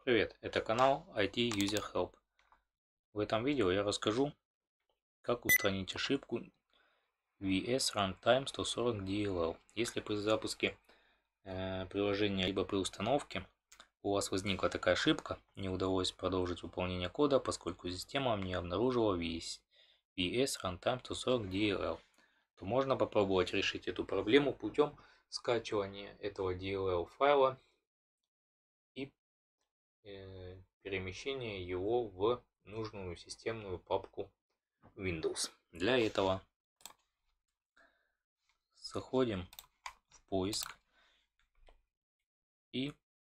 Привет, это канал IT User Help. В этом видео я расскажу, как устранить ошибку VS Runtime 140 DLL. Если при запуске приложения либо при установке у вас возникла такая ошибка, не удалось продолжить выполнение кода, поскольку система не обнаружила VS Runtime 140 DLL, то можно попробовать решить эту проблему путем скачивания этого DLL файла и перемещение его в нужную системную папку Windows. Для этого заходим в поиск и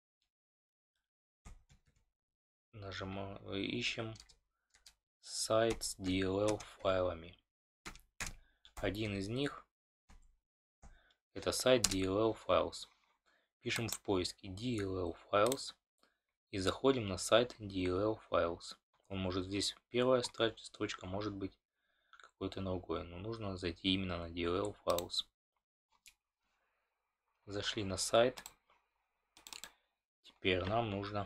ищем сайт с DLL файлами. Один из них это сайт DLL Files. Пишем в поиске DLL Files и заходим на сайт DLL Files. Он может здесь первая строчка, может быть какой-то другой, но нужно зайти именно на DLL Files. Зашли на сайт. Теперь нам нужно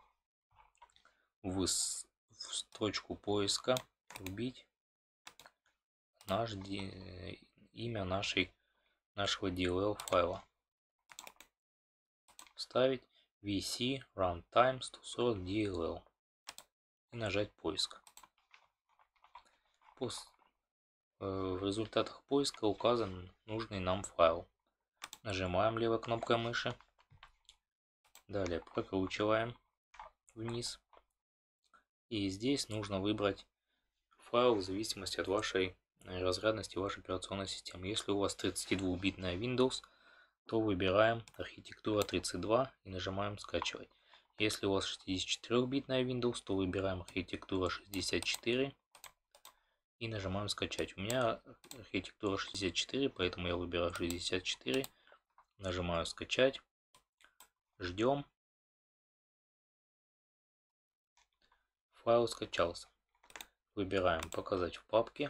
в строчку поиска вбить имя нашего DLL файла. Вставить VS Runtime 140 DLL и нажать поиск. В результатах поиска указан нужный нам файл. Нажимаем левой кнопкой мыши. Далее прокручиваем вниз. И здесь нужно выбрать файл в зависимости от вашей разрядности вашей операционной системы. Если у вас 32-битная Windows, то выбираем архитектура 32 и нажимаем скачивать. Если у вас 64-битная Windows, то выбираем архитектура 64 и нажимаем скачать. У меня архитектура 64, поэтому я выбираю 64, нажимаю скачать, ждем. Файл скачался. Выбираем показать в папке.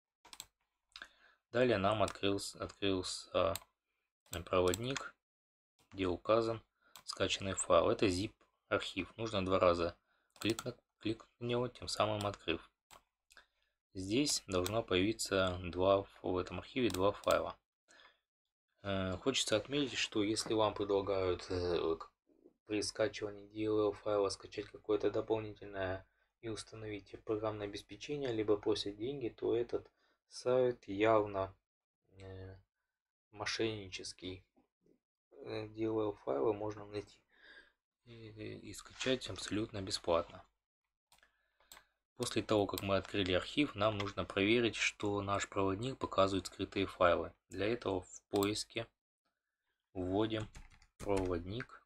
Далее нам открылся проводник, где указан скачанный файл. Это zip архив. Нужно 2 раза кликнуть на него, тем самым открыв. Здесь должно появиться в этом архиве 2 файла. Хочется отметить, что если вам предлагают при скачивании DLL файла скачать какое-то дополнительное и установить программное обеспечение, либо просят деньги, то этот сайт явно мошеннический. DLL файлы можно найти и скачать абсолютно бесплатно. После того, как мы открыли архив, нам нужно проверить, что наш проводник показывает скрытые файлы. Для этого в поиске вводим проводник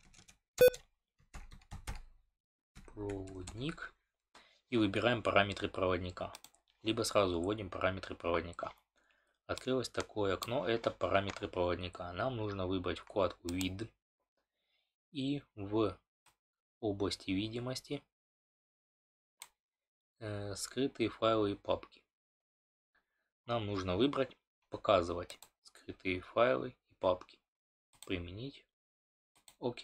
и выбираем параметры проводника. Либо сразу вводим параметры проводника. Открылось такое окно, это параметры проводника. Нам нужно выбрать вкладку «Вид» и в области видимости скрытые файлы и папки. Нам нужно выбрать «Показывать скрытые файлы и папки». Применить. ОК.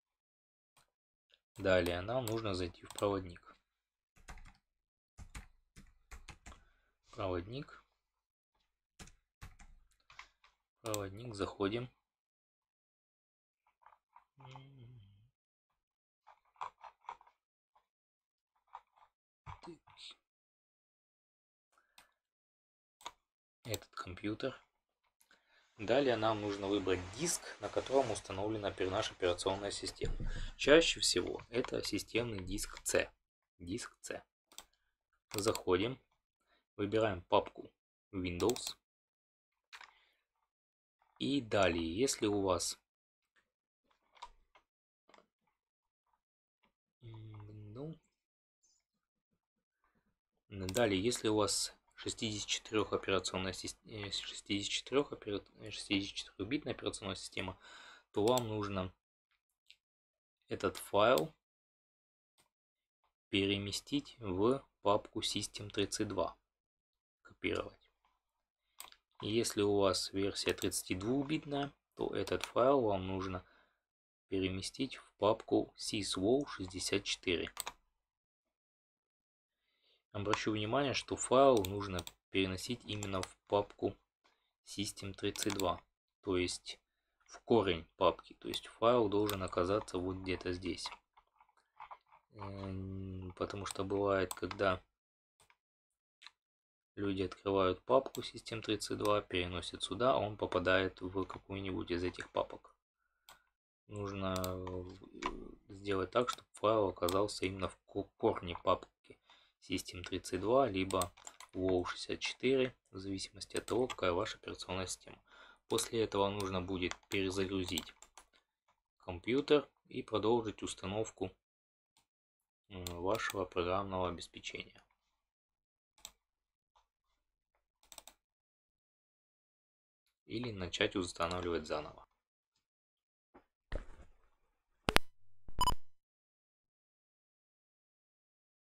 Далее нам нужно зайти в проводник. Проводник, заходим. Этот компьютер. Далее нам нужно выбрать диск, на котором установлена наша операционная система. Чаще всего это системный диск C. Диск C. Заходим, выбираем папку Windows. И далее, если у вас далее, если у вас 64-битная операционная система, то вам нужно этот файл переместить в папку System32. Копировать. И если у вас версия 32-битная, то этот файл вам нужно переместить в папку syswow64. Обращу внимание, что файл нужно переносить именно в папку system32, то есть в корень папки, то есть файл должен оказаться вот где-то здесь. Потому что бывает, когда люди открывают папку system32, переносят сюда, он попадает в какую-нибудь из этих папок. Нужно сделать так, чтобы файл оказался именно в корне папки system32, либо wow64, в зависимости от того, какая ваша операционная система. После этого нужно будет перезагрузить компьютер и продолжить установку вашего программного обеспечения. Или начать устанавливать заново.